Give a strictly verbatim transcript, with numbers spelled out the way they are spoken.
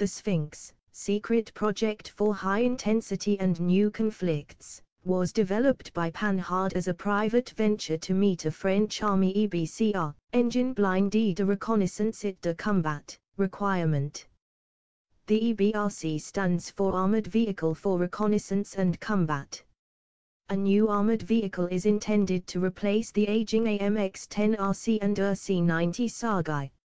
The Sphinx, secret project for high intensity and new conflicts, was developed by Panhard as a private venture to meet a French Army E B C R, engine Blinde de Reconnaissance et de Combat, requirement. The E B R C stands for Armored Vehicle for Reconnaissance and Combat. A new armored vehicle is intended to replace the aging A M X ten R C and R C ninety Sargai.